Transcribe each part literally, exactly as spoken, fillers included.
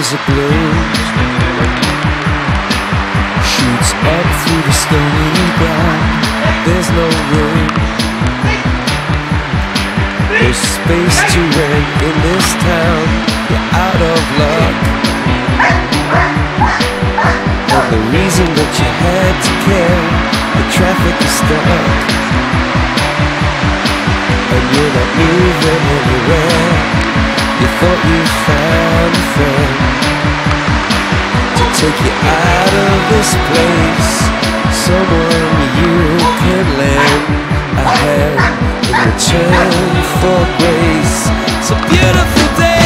is a blue, shoots up through the stony ground. There's no room, there's space to rent in this town. You're out of luck, and the reason that you had to care, the traffic is stuck, and you're not moving anywhere. You thought you found a friend to take you out of this place, someone you could lend a hand in return for grace. It's a beautiful day.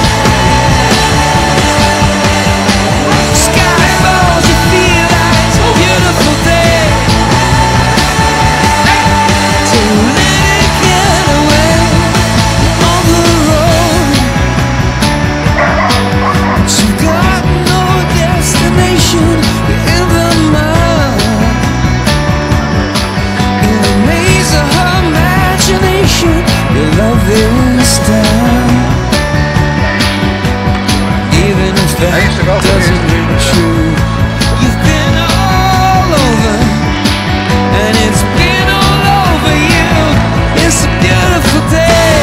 Sky falls, you feel like it's a beautiful day. To let it get away on the road. You got no destination, you're in the mud, in the maze of her imagination. Your love is down, even if that doesn't ring true. You've been all over, and it's been all over you. It's a beautiful day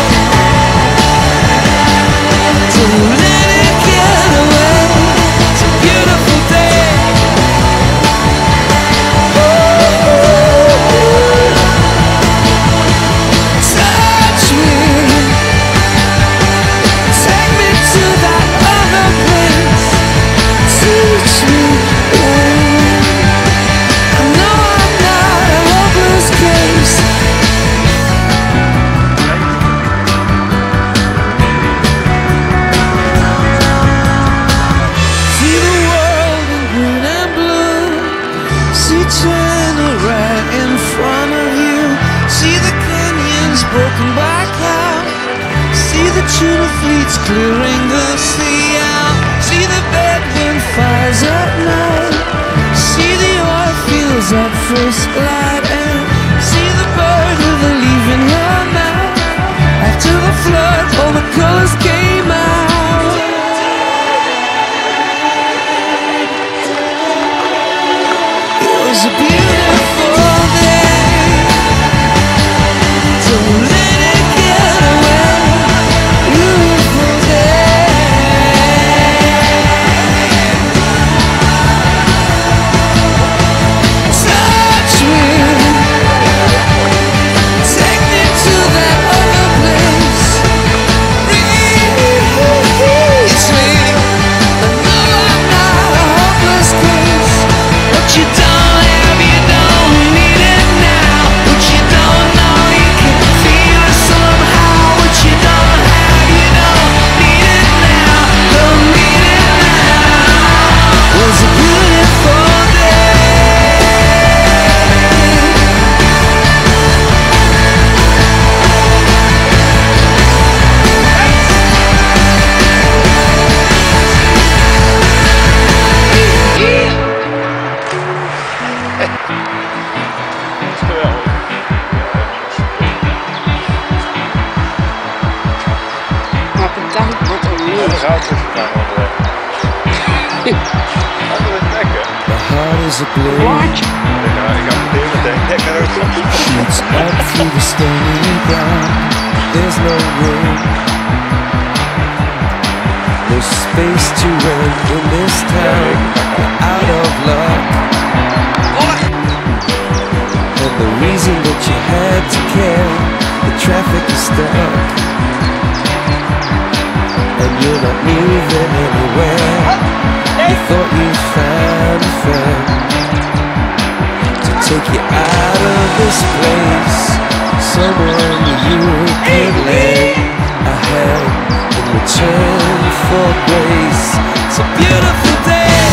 to let it get away. It's a beautiful day. Touch me, take me to that other place. Teach me, I know I'm not a hopeless case. See the world in green and blue. See China right in front of you. See the canyons broken by cloud. See the tuna fleets clearing the sea out. See the bedroom fires at night. See the oil fields at first light. And see the bird with a leaf in her mouth. After the flood, all the colors came out. It was a beautiful day to let it get away. Beautiful day. Touch me, take me to that other place. Reach me, I know I'm not a hopeless case. What you don't have, you don't need it now. What you don't know, you can feel it somehow. What you don't have, you don't need it now. Don't need it now. It was a beautiful day. Maar bedankt wat er nu is. The heart is a blue, Watch. shoots up through the stony ground. There's no room, there's space to rent in this town. You're out of luck, and the reason that you had to care, the traffic is stuck, and you're not moving anywhere. You thought you found a friend to take you out of this place, someone you could lend a hand in return for grace. It's a beautiful day.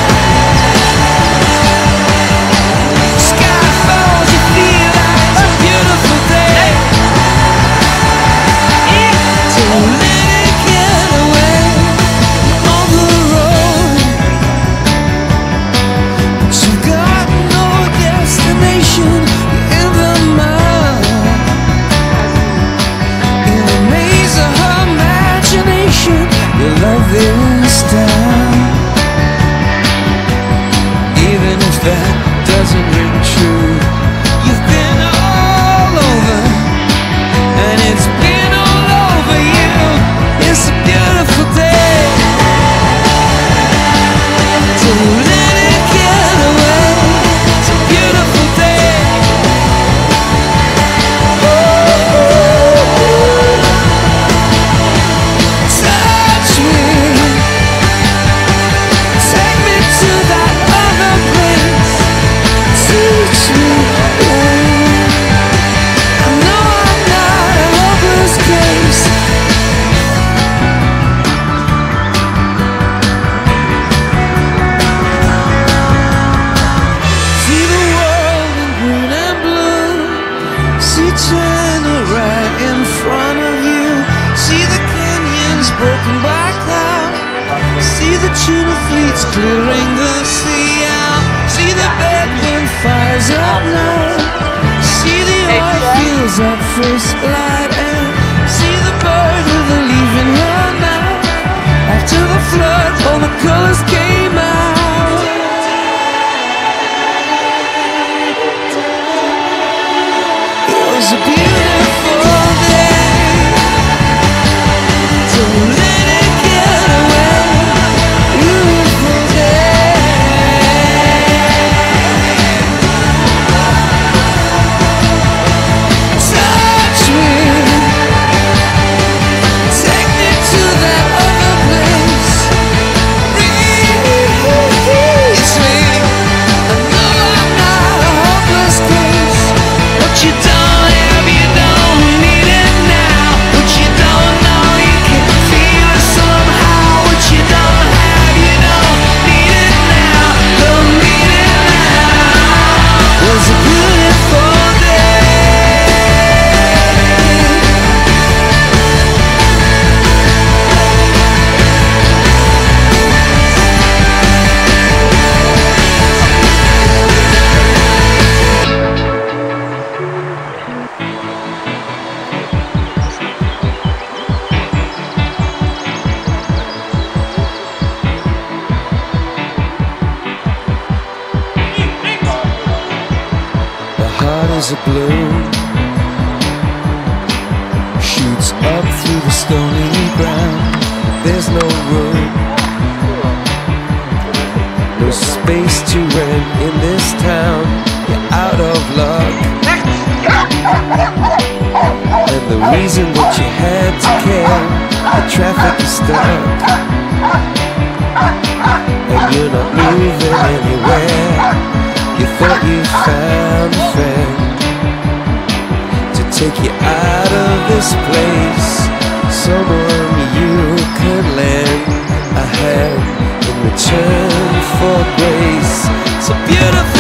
Sky falls, you feel like it's a beautiful day. To let it get away on the road. But you got no destination, you're in the mud, in the maze of her imagination. Your love is down. broken by cloud. See the tuna fleets clearing the sea out. See the bedroom fires up now. See the oil fields at first light, and see the bird with the leaf in her mouth. After the flood, all the colors came out. It was a beautiful day. Don't let it get away. Beautiful day. Touch me. Take me to that other place. Release me. I know I'm not a hopeless case. What you don't have, you don't need it now. What you don't know, you can feel it somehow. What you don't have, you don't need it now. Don't need it now. It was a beautiful day. The heart is a balloon, shoots up through the stony ground. There's no room, no space to rent in this town. You're out of luck, and the reason that you had to care, the traffic is stuck, and you're not moving anywhere. You thought you found a friend to take you out of this place, someone you could lend a hand in return for grace. So beautiful.